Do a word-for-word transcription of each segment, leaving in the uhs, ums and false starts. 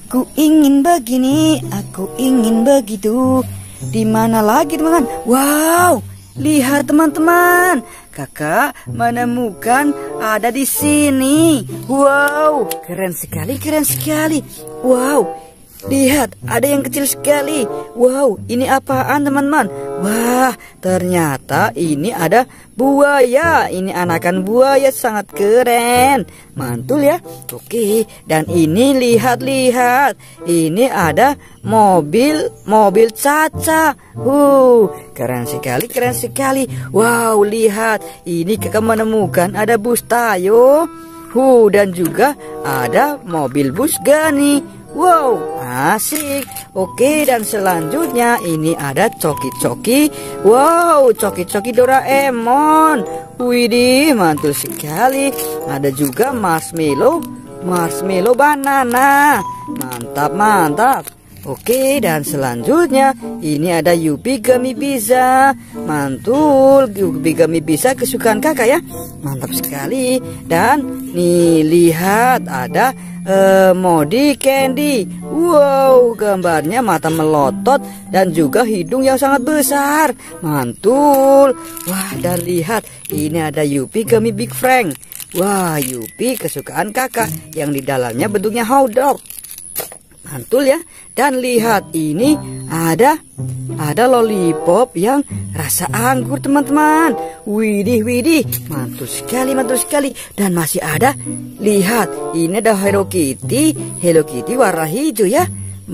Aku ingin begini, aku ingin begitu. Di mana lagi teman-teman? Wow, lihat teman-teman, kakak menemukan ada di sini. Wow, keren sekali, keren sekali. Wow, lihat ada yang kecil sekali. Wow, ini apaan teman-teman? Wah, ternyata ini ada buaya. Ini anakan buaya, sangat keren. Mantul ya. Oke, dan ini lihat-lihat. Ini ada mobil, mobil Caca. Uh, keren sekali, keren sekali. Wow, lihat. Ini kakak menemukan ada bus Tayo. Uh, dan juga ada mobil bus Gani. Wow, asik. Oke, dan selanjutnya ini ada coki-coki. Wow, coki-coki Doraemon. Widih, mantul sekali. Ada juga marshmallow, marshmallow banana. Mantap, mantap. Oke, dan selanjutnya ini ada Yupi Gummy Pizza. Mantul, Yupi Gummy Pizza kesukaan kakak ya. Mantap sekali. Dan nih lihat ada uh, Modi Candy. Wow, gambarnya mata melotot dan juga hidung yang sangat besar. Mantul. Wah, dan lihat ini ada Yupi Gummy Big Frank. Wah, Yupi kesukaan kakak yang di dalamnya bentuknya hotdog. Mantul ya. Dan lihat ini ada ada lollipop yang rasa anggur teman-teman. Widih, widih, mantul sekali, mantul sekali. Dan masih ada, lihat ini ada Hello Kitty, Hello Kitty warna hijau ya.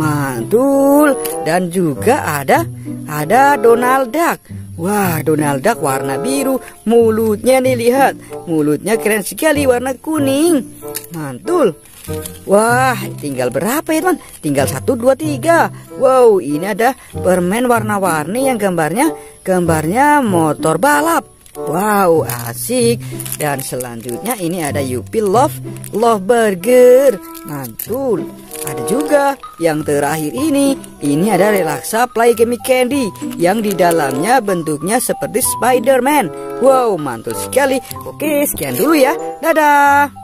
Mantul. Dan juga ada ada Donald Duck. Wah, Donald Duck warna biru. Mulutnya nih lihat, mulutnya keren sekali warna kuning. Mantul. Wah, tinggal berapa ya teman? Tinggal satu, dua, tiga. Wow, ini ada permen warna-warni yang gambarnya Gambarnya motor balap. Wow, asik. Dan selanjutnya ini ada Yupi Love Love Burger. Mantul. Ada juga yang terakhir ini. Ini ada Relaxa Play Gummy Candy yang di dalamnya bentuknya seperti Spider-Man. Wow, mantul sekali. Oke, sekian dulu ya. Dadah.